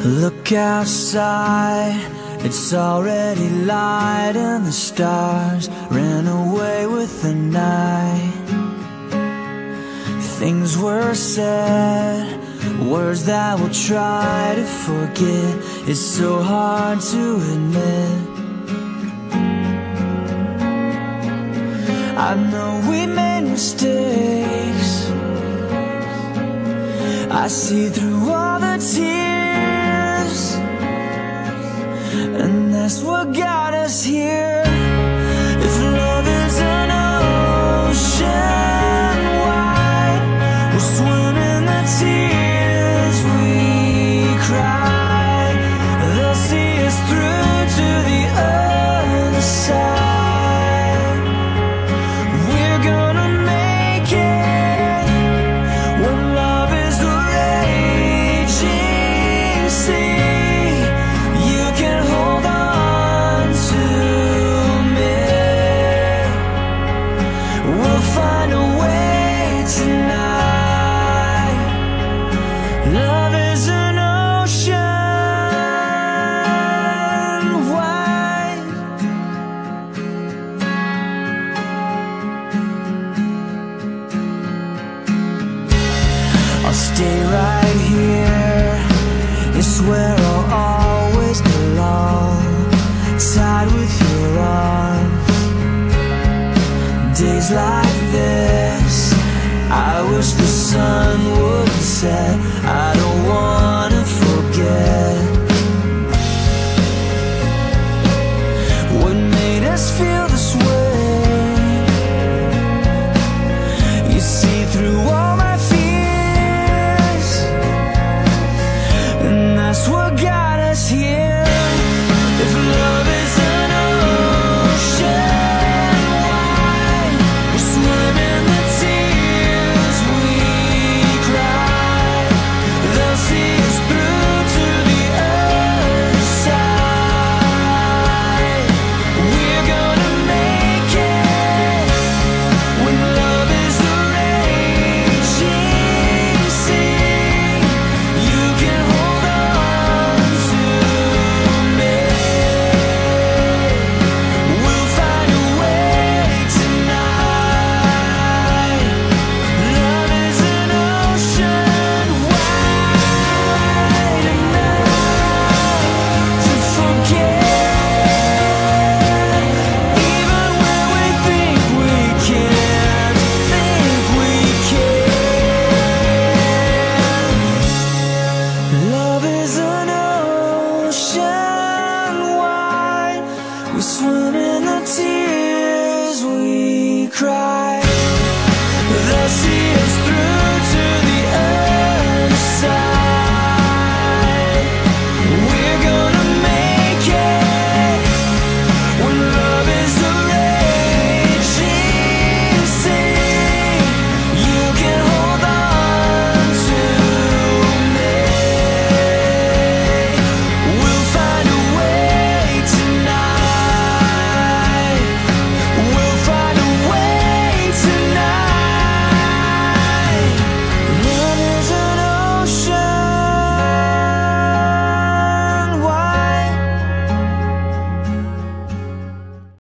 Look outside, it's already light and the stars ran away with the night. Things were said, words that we'll try to forget. It's so hard to admit. I know we made mistakes. I see through all the tears, and that's what got us here. If love is an ocean wide, we'll swim in the tears we cry. They'll see us through to the other side. We're gonna make it when love is the raging sea. You can hold on to me. We'll find a way tonight. Love is an ocean wide. I'll stay right here. It's where I'll always belong, tied with your arms. Days like this, I wish the sun would